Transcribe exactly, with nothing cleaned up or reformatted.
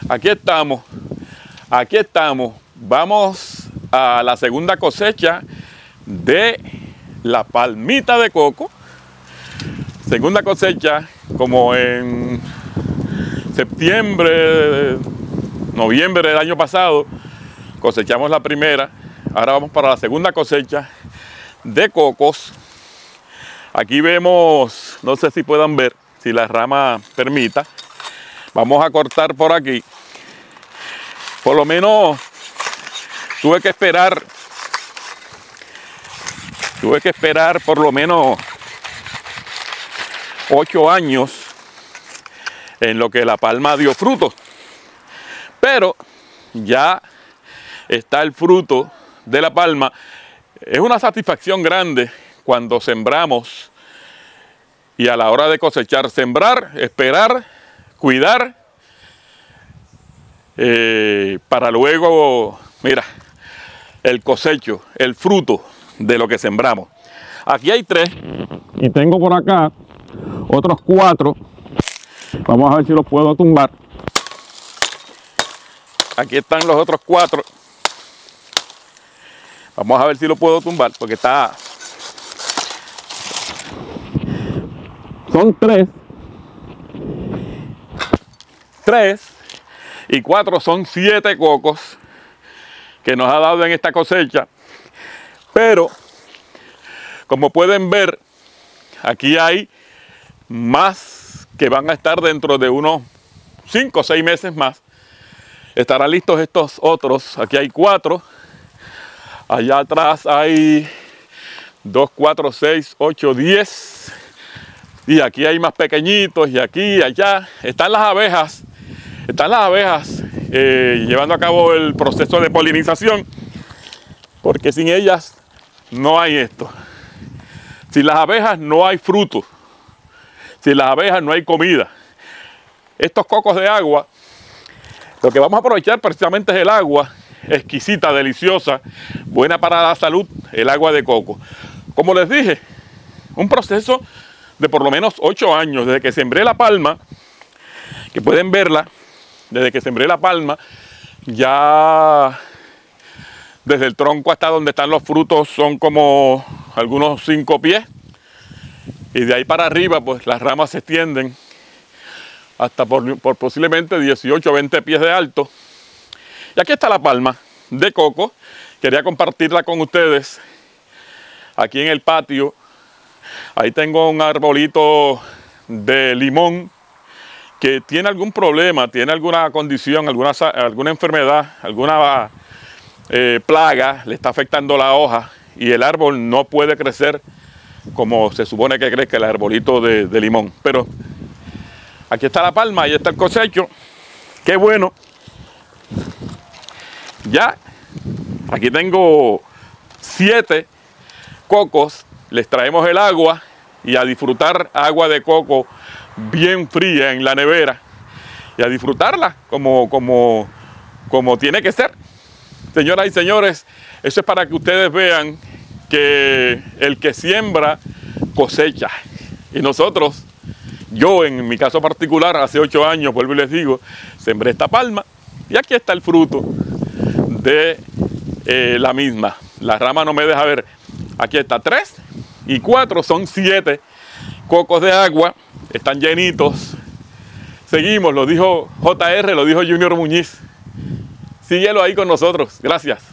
Aquí estamos, aquí estamos. Vamos a la segunda cosecha de la palmita de coco. Segunda cosecha, como en septiembre, noviembre del año pasado, cosechamos la primera. Ahora vamos para la segunda cosecha de cocos. Aquí vemos, no sé si puedan ver, si la rama permita. Vamos a cortar por aquí. Por lo menos tuve que esperar, tuve que esperar por lo menos ocho años en lo que la palma dio fruto. Pero ya está el fruto de la palma. Es una satisfacción grande cuando sembramos y a la hora de cosechar, sembrar, esperar, cuidar, eh, para luego, mira, el cosecho, el fruto de lo que sembramos. Aquí hay tres y tengo por acá otros cuatro. Vamos a ver si los puedo tumbar. Aquí están los otros cuatro. Vamos a ver si lo puedo tumbar porque está... Son tres. Tres y cuatro son siete cocos que nos ha dado en esta cosecha. Pero, como pueden ver, aquí hay más que van a estar dentro de unos cinco o seis meses más. Estarán listos estos otros. Aquí hay cuatro. Allá atrás hay dos, cuatro, seis, ocho, diez. Y aquí hay más pequeñitos. Y aquí y allá. Están las abejas. Están las abejas eh, llevando a cabo el proceso de polinización. Porque sin ellas no hay esto. Sin las abejas no hay fruto. Sin las abejas no hay comida. Estos cocos de agua, lo que vamos a aprovechar precisamente es el agua, exquisita, deliciosa, buena para la salud, el agua de coco. Como les dije, un proceso de por lo menos ocho años, desde que sembré la palma, que pueden verla, desde que sembré la palma, ya desde el tronco hasta donde están los frutos son como algunos cinco pies. Y de ahí para arriba, pues las ramas se extienden hasta por, por posiblemente dieciocho o veinte pies de alto. Y aquí está la palma de coco. Quería compartirla con ustedes aquí en el patio. Ahí tengo un arbolito de limón que tiene algún problema, tiene alguna condición, alguna, alguna enfermedad, alguna eh, plaga, le está afectando la hoja y el árbol no puede crecer como se supone que crezca el arbolito de, de limón. Pero aquí está la palma, ahí está el cosecho. Qué bueno. Ya, aquí tengo siete cocos. Les traemos el agua y a disfrutar agua de coco bien fría en la nevera. Y a disfrutarla como, como, como tiene que ser. Señoras y señores, eso es para que ustedes vean que el que siembra cosecha. Y nosotros, yo en mi caso particular, hace ocho años, vuelvo y les digo, sembré esta palma y aquí está el fruto de eh, la misma. La rama no me deja ver. Aquí está tres y cuatro, son siete cocos de agua, están llenitos. Seguimos, lo dijo J R, lo dijo Junior Muñiz. Síguelo ahí con nosotros. Gracias.